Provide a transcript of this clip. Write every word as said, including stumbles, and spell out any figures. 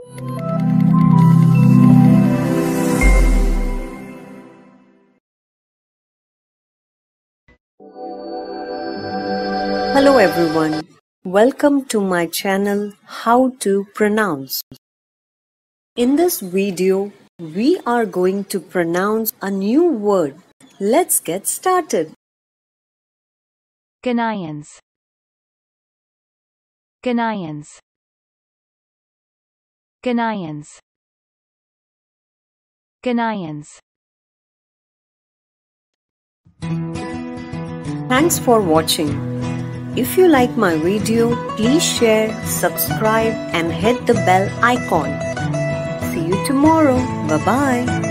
Hello everyone, welcome to my channel How to Pronounce. In this video, we are going to pronounce a new word. Let's get started. Ghanaians. Ghanaians. Ghanaians. Ghanaians. Thanks for watching. If you like my video, please share, subscribe and hit the bell icon. See you tomorrow. Bye-bye.